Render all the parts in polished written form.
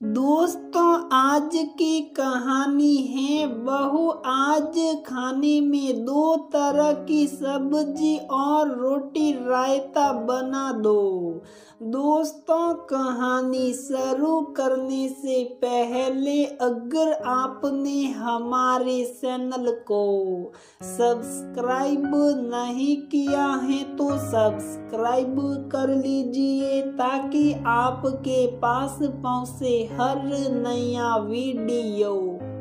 दोस्तों, आज की कहानी है बहू आज खाने में 2 तरह की सब्जी और रोटी रायता बना दो। दोस्तों, कहानी शुरू करने से पहले अगर आपने हमारे चैनल को सब्सक्राइब नहीं किया है तो सब्सक्राइब कर लीजिए ताकि आपके पास पहुंचे हर नया वीडियो।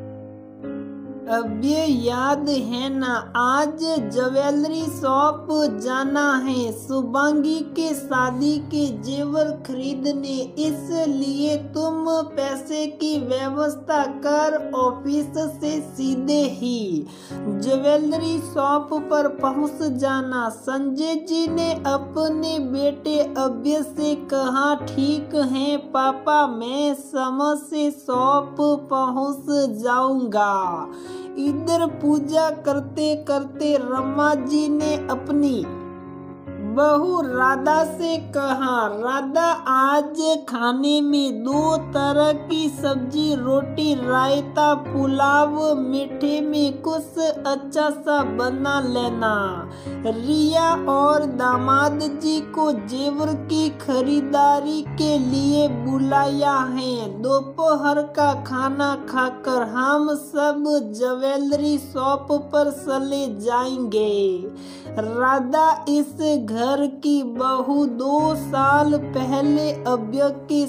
अब ये याद है ना, आज ज्वेलरी शॉप जाना है शुभांगी के शादी के जेवर खरीदने, इसलिए तुम पैसे की व्यवस्था कर ऑफिस से सीधे ही ज्वेलरी शॉप पर पहुंच जाना। संजय जी ने अपने बेटे अभय से कहा, ठीक है पापा, मैं समय से शॉप पहुंच जाऊंगा। इधर पूजा करते करते रमा जी ने अपनी बहू राधा से कहा, राधा आज खाने में 2 तरह की सब्जी, रोटी, रायता, पुलाव, मीठे में कुछ अच्छा सा बना लेना। रिया और दामाद जी को जेवर की खरीदारी के लिए बुलाया है। दोपहर का खाना खाकर हम सब ज्वेलरी शॉप पर चले जाएंगे। राधा इस घर की बहू 2 साल पहले अभय के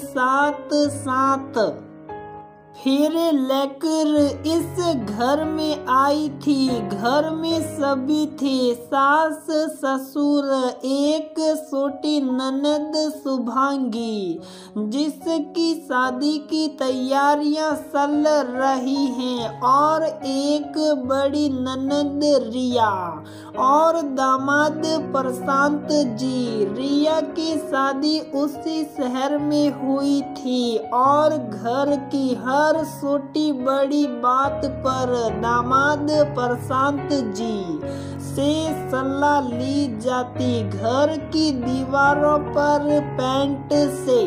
साथ फेरे लेकर इस घर में आई थी। घर में सभी थे, सास ससुर, एक छोटी ननद शुभांगी जिसकी शादी की तैयारियां चल रही हैं, और एक बड़ी ननद रिया और दामाद प्रशांत जी। रिया की शादी उसी शहर में हुई थी और घर की हर छोटी बड़ी बात पर दामाद प्रशांत जी से सलाह ली जाती। घर की दीवारों पर पेंट से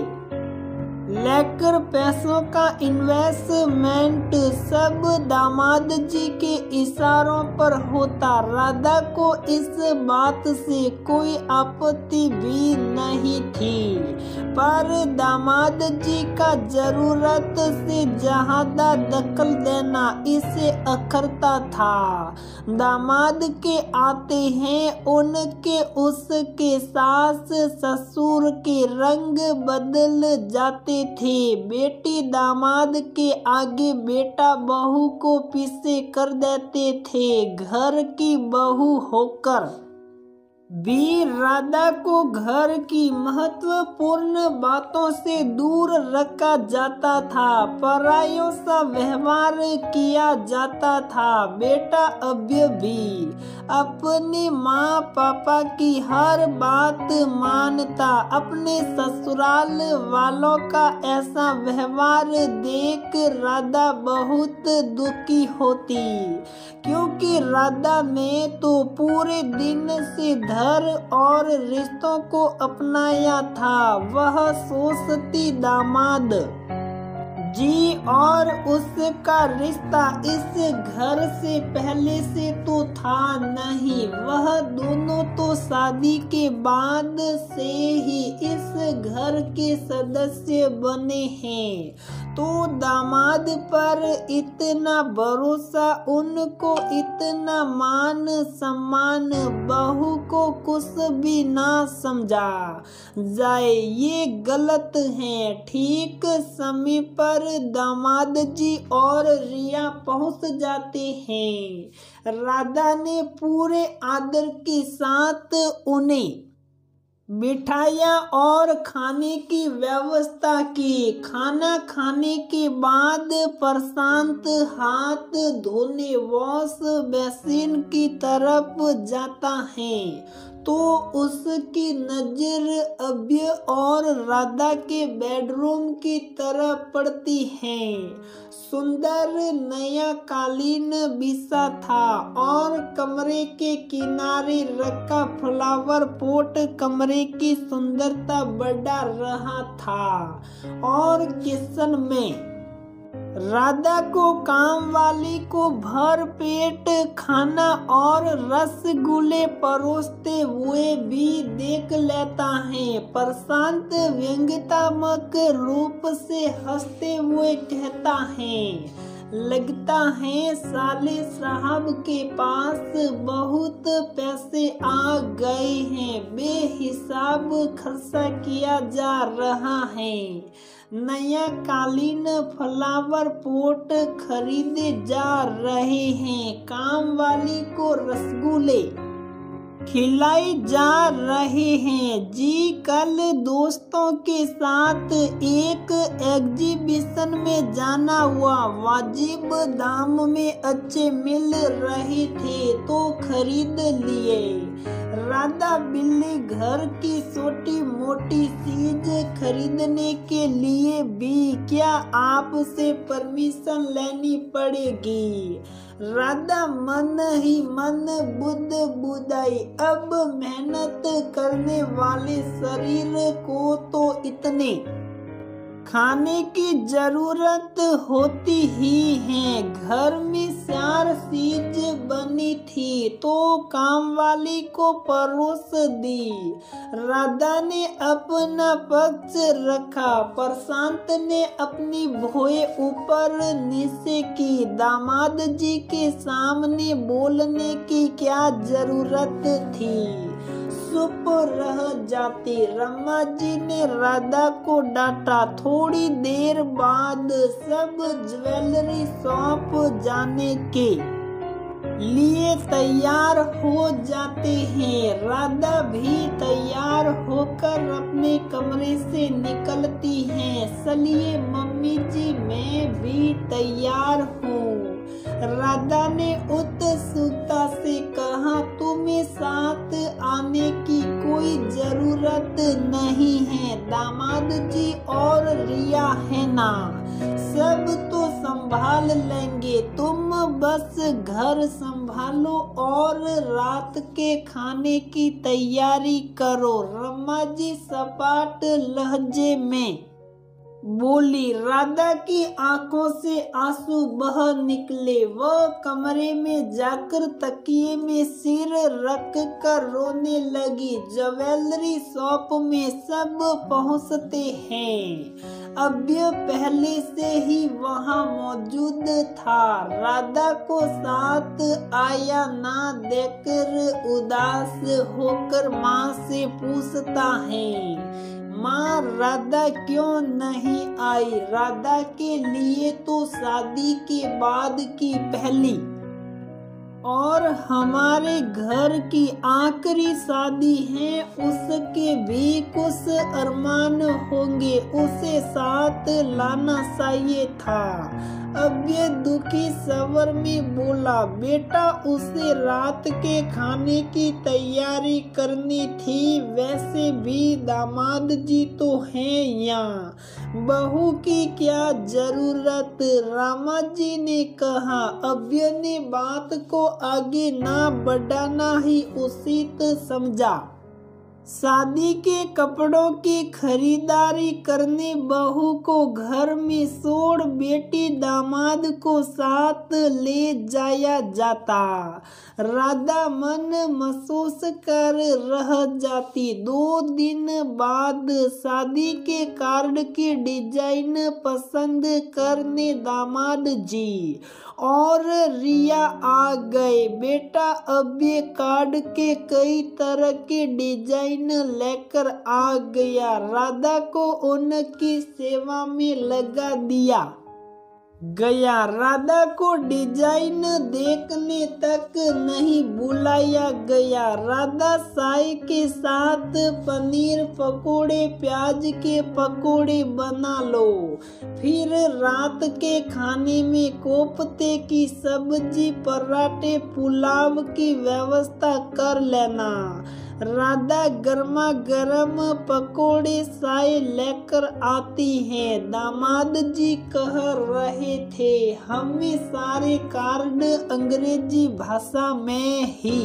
लेकर पैसों का इन्वेस्टमेंट सब दामाद जी के इशारों पर होता। राधा को इस बात से कोई आपत्ति भी नहीं थी, पर दामाद जी का जरूरत से ज्यादा दखल देना इसे अखरता था। दामाद के आते हैं उनके उसके सास ससुर के रंग बदल जाते थे। बेटी दामाद के आगे, बेटा बहू को पीछे कर देते थे। घर की बहू होकर भी राधा को घर की महत्वपूर्ण बातों से दूर रखा जाता था, परायों सा व्यवहार किया जाता था। बेटा अभय भी अपनी माँ पापा की हर बात मानता। अपने ससुराल वालों का ऐसा व्यवहार देख राधा बहुत दुखी होती, क्योंकि राधा ने तो पूरे दिन से घर और रिश्तों को अपनाया था। वह सोचती दामाद जी और उसका रिश्ता इस घर से पहले से तो था नहीं, वह दोनों तो शादी के बाद से ही इस घर के सदस्य बने हैं। तो दामाद पर इतना भरोसा, उनको इतना मान सम्मान, बहू को कुछ भी ना समझा जाए ये गलत है। ठीक समय पर दामाद जी और रिया पहुंच जाते हैं। राधा ने पूरे आदर के साथ उन्हें बिठाया और खाने की व्यवस्था की। खाना खाने के बाद प्रशांत हाथ धोने वॉश बेसिन की तरफ जाता है तो उसकी नजर अभय और राधा के बेडरूम की तरफ पड़ती है। सुंदर नया कालीन बिछा था और कमरे के किनारे रखा फ्लावर पॉट कमरे की सुंदरता बढ़ा रहा था। और किचन में राधा को काम वाली को भर पेट खाना और रसगुल्ले परोसते हुए भी देख लेता है। प्रशांत व्यंग्यात्मक रूप से हंसते हुए कहता है, लगता है साले साहब के पास बहुत पैसे आ गए हैं, बेहिसाब खर्चा किया जा रहा है। नया कालीन फ्लावर पॉट खरीदे जा रहे हैं, काम वाली को रसगुल्ले खिलाई जा रहे हैं। जी कल दोस्तों के साथ एक एग्जीबिशन में जाना हुआ, वाजिब दाम में अच्छे मिल रहे थे तो खरीद लिए। राधा बिल्ली घर की छोटी मोटी चीज खरीदने के लिए भी क्या आपसे परमिशन लेनी पड़ेगी? राधा मन ही मन बुद्ध बुदाई, अब मेहनत करने वाले शरीर को तो इतने खाने की जरूरत होती ही है। घर में 4 चीज बनी थी तो काम वाली को परोस दी। राधा ने अपना पक्ष रखा, प्रशांत ने अपनी भौएं ऊपर नीचे की। दामाद जी के सामने बोलने की क्या जरूरत थी, चुप रह जाती। रमा जी ने राधा को डांटा। थोड़ी देर बाद सब ज्वेलरी शॉप जाने के लिए तैयार हो जाते हैं। राधा भी तैयार होकर अपने कमरे से निकलती है। चलिए मम्मी जी, मैं भी तैयार हूँ। राधा ने उत्सुकता से कहा, तुम्हें साथ आने की कोई जरूरत नहीं है, दामाद जी और रिया है ना, सब तो संभाल लेंगे, तुम बस घर संभालो और रात के खाने की तैयारी करो। रमा जी सपाट लहजे में बोली। राधा की आंखों से आंसू बह निकले। वह कमरे में जाकर तकिए में सिर रख कर रोने लगी। ज्वेलरी शॉप में सब पहुंचते हैं। अभय पहले से ही वहां मौजूद था। राधा को साथ आया ना देखकर उदास होकर माँ से पूछता है, माँ राधा क्यों नहीं आई? राधा के लिए तो शादी के बाद की पहली और हमारे घर की आखिरी शादी है, उसके भी कुछ अरमान होंगे, उसे साथ लाना चाहिए था। अब ये दुखी स्वर में बोला, बेटा उसे रात के खाने की तैयारी करनी थी, वैसे भी दामाद जी तो हैं यहाँ, बहू की क्या जरूरत? रामा जी ने कहा। अभय ने बात को आगे ना बढ़ाना ही उचित समझा। शादी के कपड़ों की खरीदारी करने बहू को घर में छोड़ बेटी दामाद को साथ ले जाया जाता। राधा मन महसूस कर रह जाती। 2 दिन बाद शादी के कार्ड की डिजाइन पसंद करने दामाद जी और रिया आ गए। बेटा अभय कार्ड के कई तरह के डिजाइन लेकर आ गया। राधा को उनकी सेवा में लगा दिया गया। राधा को डिजाइन देखने तक नहीं बुलाया गया। राधा चाय के साथ पनीर पकोड़े, प्याज के पकोड़े बना लो, फिर रात के खाने में कोफ्ते की सब्जी, पराठे, पुलाव की व्यवस्था कर लेना। राधा गर्मा गर्म पकोड़े चाय लेकर आती है। दामाद जी कह रहे थे हमें सारे कार्ड अंग्रेजी भाषा में ही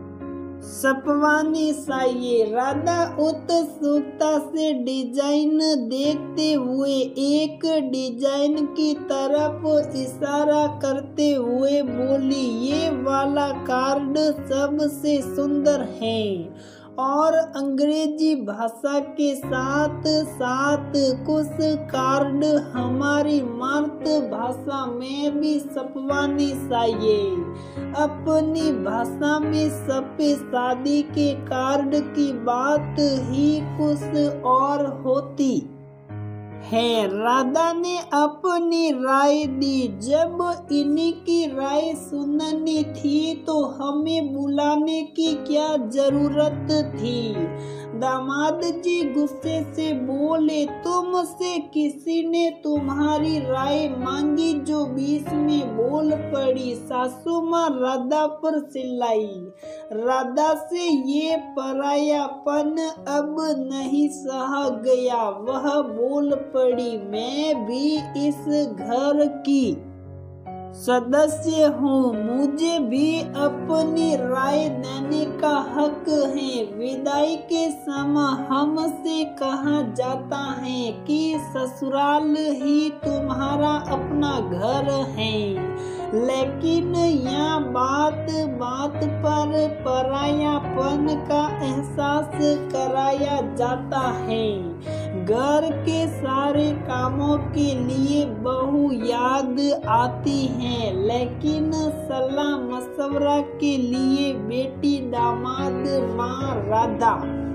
छपवाने चाहिए। राधा उत्सुकता से डिजाइन देखते हुए एक डिजाइन की तरफ इशारा करते हुए बोली, ये वाला कार्ड सबसे सुंदर है और अंग्रेजी भाषा के साथ साथ कुछ कार्ड हमारी मातृभाषा में भी छपवाने चाहिए। अपनी भाषा में छपे शादी के कार्ड की बात ही कुछ और होती है। राधा ने अपनी राय दी। जब इन्हीं की राय सुननी थी तो हमें बुलाने की क्या जरूरत थी। दामाद जी गुस्से से बोले, तुमसे किसी ने तुम्हारी राय मांगी जो बीच में बोल पड़ी। सासू माँ राधा पर चिल्लाई। राधा से ये परायापन अब नहीं सहा गया। वह बोल पड़ी, मैं भी इस घर की सदस्य हूँ, मुझे भी अपनी राय देने का हक है। विदाई के समय हमसे कहा जाता है कि ससुराल ही तुम्हारा अपना घर है, लेकिन यहाँ बात बात पर परायापन का एहसास कराया जाता है। घर के सारे कामों के लिए बहू याद आती है, लेकिन सलाह मशवरा के लिए बेटी दामाद माँ राधा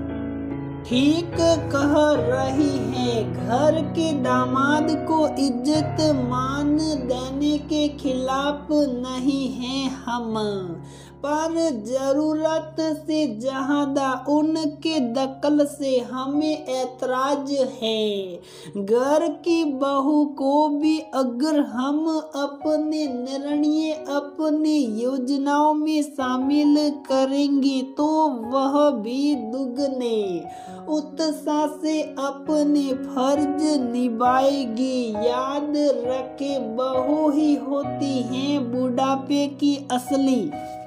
ठीक कह रही है। घर के दामाद को इज्जत मान देने के खिलाफ नहीं है हम, पर जरूरत से ज्यादा उनके दखल से हमें ऐतराज है। घर की बहू को भी अगर हम अपने निर्णय अपनी योजनाओं में शामिल करेंगे तो वह भी दुगने उत्साह से अपने फर्ज निभाएगी। याद रखे, बहू ही होती है बुढ़ापे की असली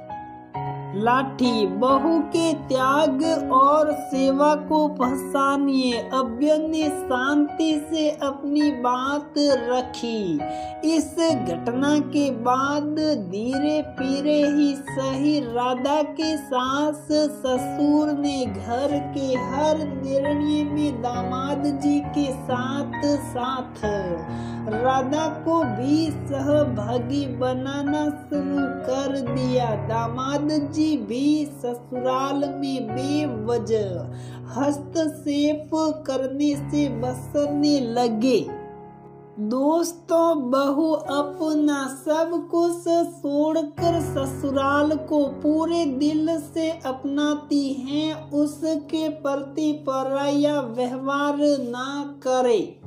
लाठी। बहू के त्याग और सेवा को पहचानिए। अभ्य ने शांति से अपनी बात रखी। इस घटना के बाद धीरे धीरे ही सही राधा के सास ससुर ने घर के हर निर्णय में दामाद जी के साथ साथ राधा को भी सहभागी बनाना शुरू कर दिया। दामाद जी भी ससुराल में बेवजह हस्तक्षेप करने से बचने लगे। दोस्तों, बहू अपना सब कुछ छोड़कर ससुराल को पूरे दिल से अपनाती हैं, उसके प्रति पराया व्यवहार ना करे।